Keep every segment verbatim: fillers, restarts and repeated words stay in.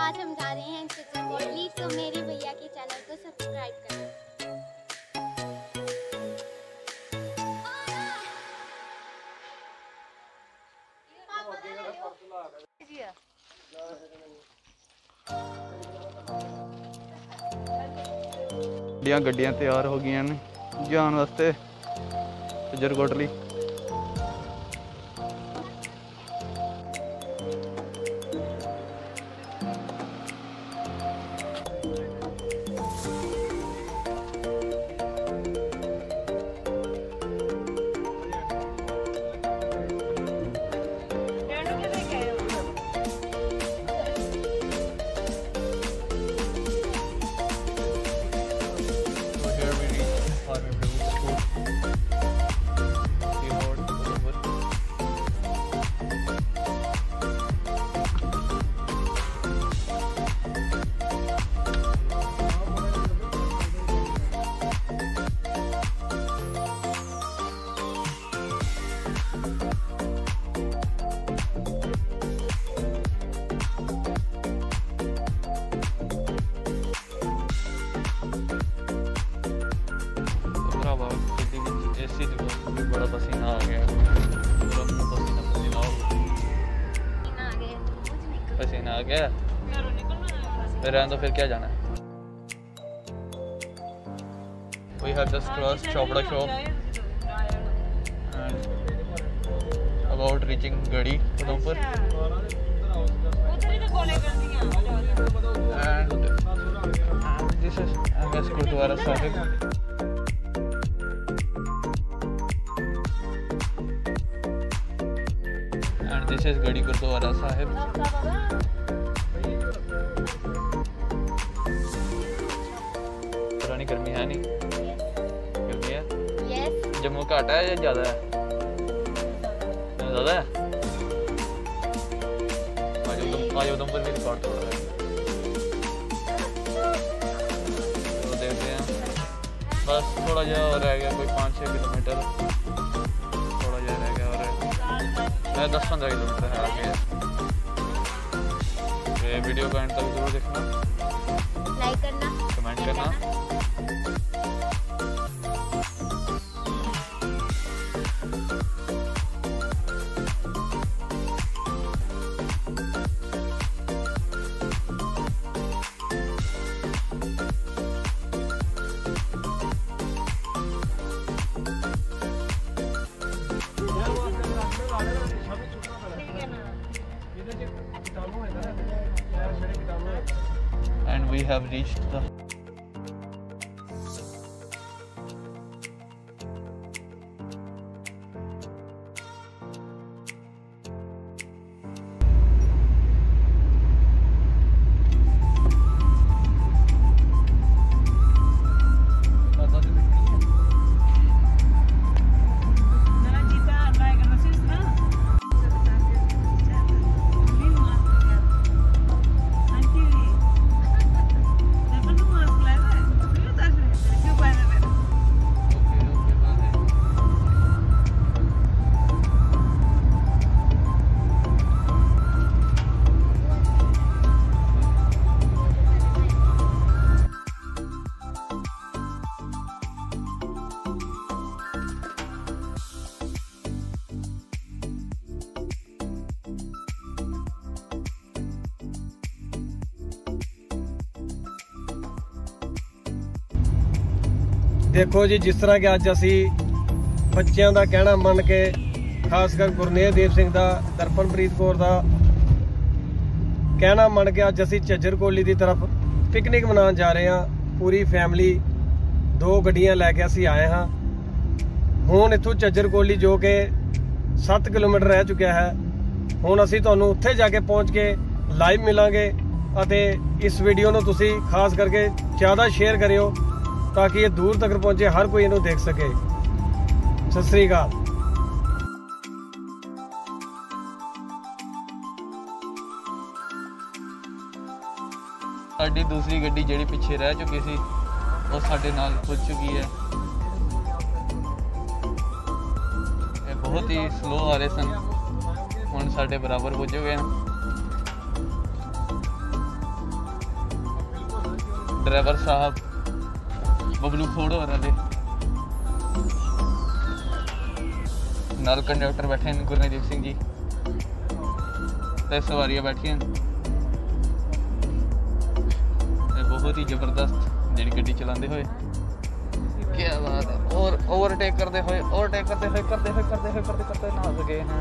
आज हम जा रहे हैं चित्रकूट, तो मेरे भैया के चैनल को सब्सक्राइब करें। गड्डियां तैयार हो गई हैं जान वास्ते चित्रकूट लई। बड़ा पसीना आ गया, पसीना पसीना हो पसीना आ गया फिर रहने तो फिर क्या जाना है। We have just crossed Chopra shop and about reaching Gadi, Udhampur, and this is M S Gurdwara Sahib. And this is Gadi Gurdwara Sahib. पुरानी गर्मी है नहीं? गर्मी है? Yes. जम्मू घाट है या ज़्यादा है? ज़्यादा है? आज उधमपुर भी रिकॉर्ड तोड़ रहा है। तो देखते हैं, बस थोड़ा जा और रह गया, कोई पाँच छः किलोमीटर थोड़ा जा रह गया और दस पंद्रह किलोमीटर है आगे। ये वीडियो को एंड तक जरूर देखना, लाइक करना, कमेंट करना। And we have reached the देखो जी, जिस तरह कि अज असी बच्चों का कहना मन के, खासकर गुरनेज देव सिंह का, दर्पणप्रीत कौर का कहना मन के अज असी झज्जर कोटली की तरफ पिकनिक मनाने जा रहे हैं। पूरी फैमिली दो गड्डियां लैके असी आए हाँ। हुण इत्थों झज्जर कोटली जो कि सत्त किलोमीटर रह चुका है, हुण असी तुहानूं उत्थे जाके पहुँच के लाइव मिलांगे। अते इस वीडियो नूं तुसी खास करके ज़्यादा शेयर करियो ताकि ये दूर तक पहुंचे, हर कोई इन्हों देख सके। सत श्री अकाल। साडी दूसरी गड्डी जिहड़ी पिछे रह चुकी सी वो साडे नाल पुज चुकी है। ये बहुत ही स्लो आ रहे सन, हुण साडे बराबर पुज गए हैं। ड्राइवर साहब बबलू खोड़ हो रहे नाल कंडक्टर बैठे हैं गुरनजीत सिंह जी ते सवारियां बैठी हैं बहुत ही जबरदस्त जी गड्डी चलाते हुए क्या बात है और ओवरटेक करते हुए ओवरटेक करते हुए करते हुए करते हुए करते करते ना सके हैं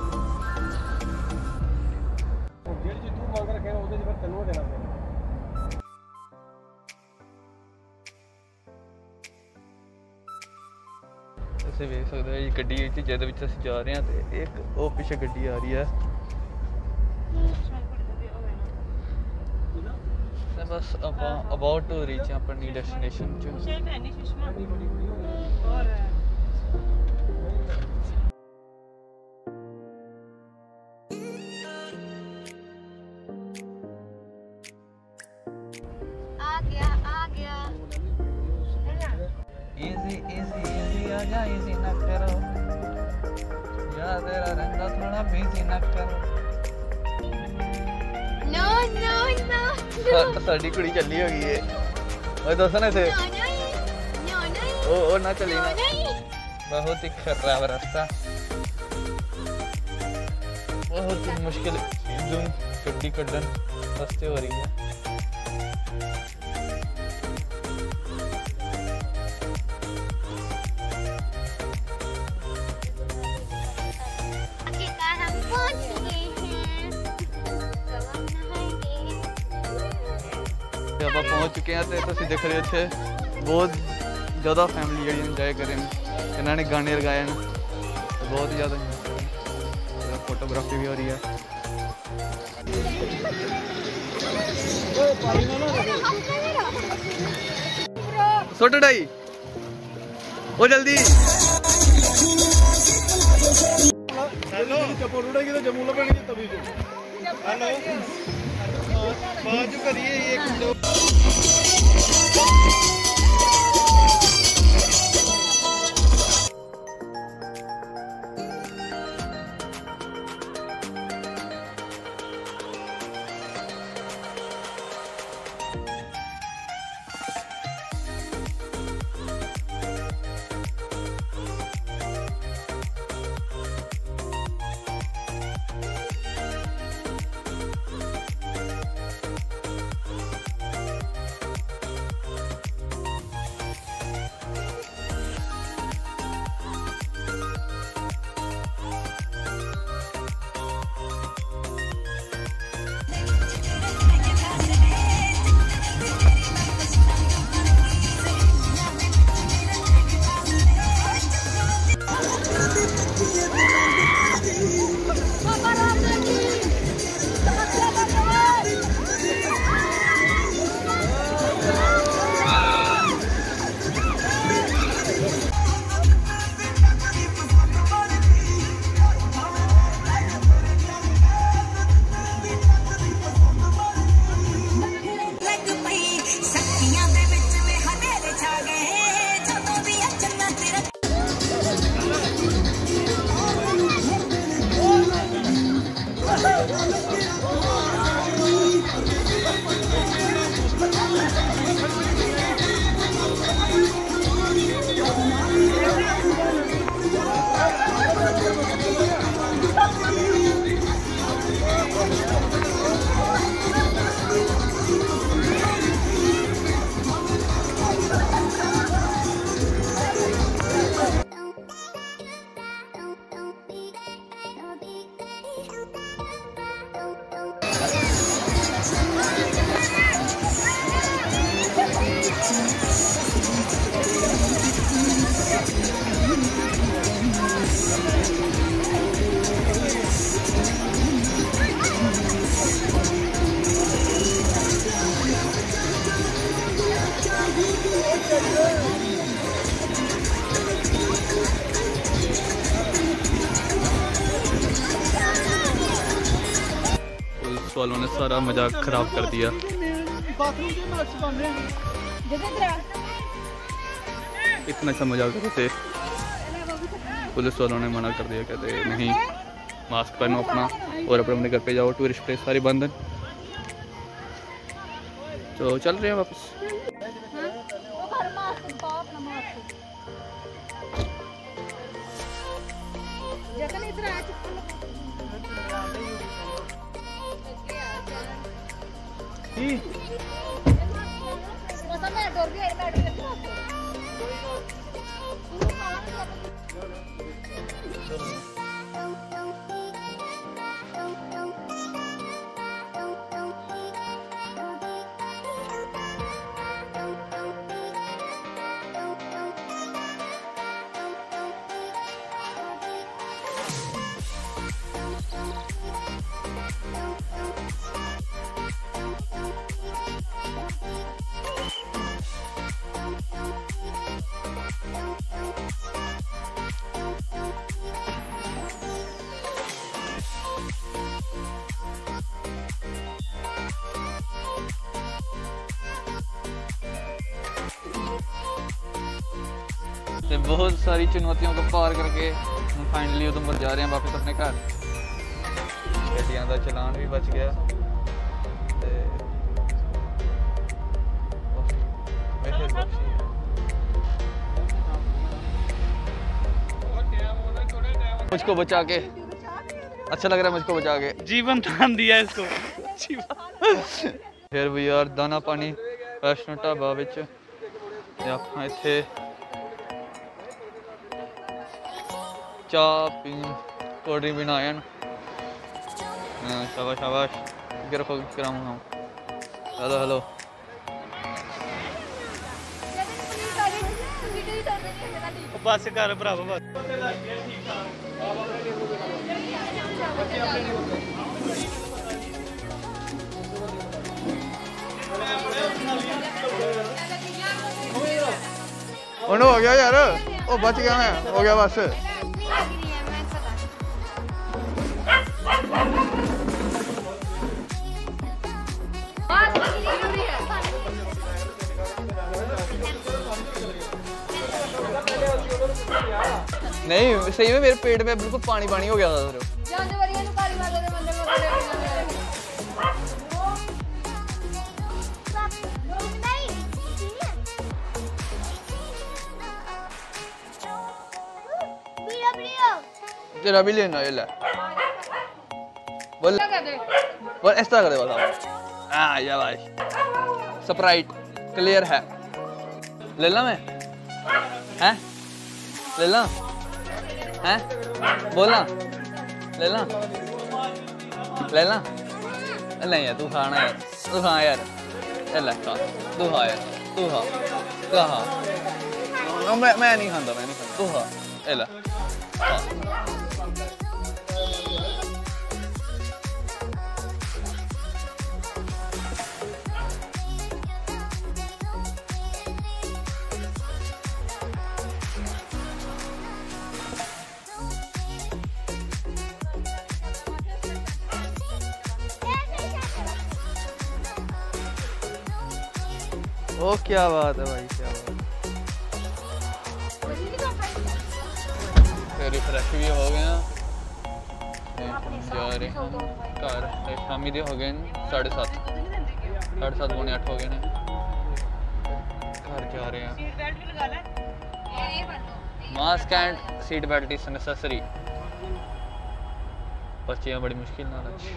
ऐसे देख सकते हैं गड्डी जिद जा रहे हैं तो एक वो पिछे गड्डी आ रही है बस अबाउट टू रीच अपनी डेस्टिनेशन आ गया आ गया इजी इजी इजी आ जा इजी ना करो या तेरा रंगा थोड़ा बिजी ना करो नो नो नो साड़ी कुड़ी चली होगी है ओए दोस्तों ने थे नो नो ओ ओ ना चली ना बहुत ही खराब रास्ता बहुत ही मुश्किल एकदम गड्डी कड्डन रास्ते हो रही है आखिरकार हम पहुंच गए हैं तो हम नहाएंगे आप पहुंच चुके हैं तो तुम देख रहे हो इतने बहुत ज़्यादा फैमिली जी इंजॉय करें इन्होंने गाने लगाए हैं बहुत ही ज़्यादा फोटोग्राफी भी हो रही है सुट ढाई वो जल्दी हेलो चप्पल उड़ेगी तो जमूला पड़ेगी तभी जो हेलो बाजू करिए एक वालों ने सारा मजाक खराब कर दिया। इतना अच्छा मजाक करते थे, पुलिस वालों ने मना कर दिया, कहते नहीं मास्क पहनो अपना और अपने अपने घर पे जाओ, टूरिस्ट प्लेस सारी बंद है। तो चल रहे हैं वापस। ते बहुत सारी चुनौतियों को पार करके हम फाइनली उधमपुर जा रहे हैं वापस अपने घर। गड्डियां का चलान भी बच गया ते मुझको बचा के अच्छा लग रहा है, मुझको बचा के जीवन दान दिया इसको। फिर भी यार दाना पानी वैष्णो ढाबा विच ते आपां इत्थे चाह पी कोल्ड ड्रिंक पीना आए। शाबाश शाबाश, इधर रखो कराऊँ हम। हेलो हेलो बस कर भरावा बस। हो गया यार, ओ बच गया मैं, हो गया बस। नहीं सही में मेरे पेट में बिल्कुल पानी पानी हो गया था। तेरा भी लेना ये ले बोल बोल इस तरह कर दे बोला। हाँ या भाई स्प्राइट क्लियर है, ले ला मैं हैं, ले ला हैं, बोला ले ला ले ला। नहीं यार तू खाना यार, तू खा यार, ले खा तू खा यार, तू खा खा। मैं मैं नहीं खाता, मैं नहीं खाता, तू खा ले ला। ओ क्या बात है भाई, क्या बात। रिफ्रेश भी हो गया, जा रहे हैं घर। शामी दे हो गए साढ़े सात साढ़े सात पौने अठ हो गए ने, घर जा रहे हैं। Mask and seat belt is necessary. पर्चियां बड़ी मुश्किल ना लगी।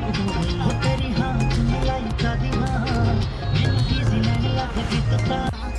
Stop.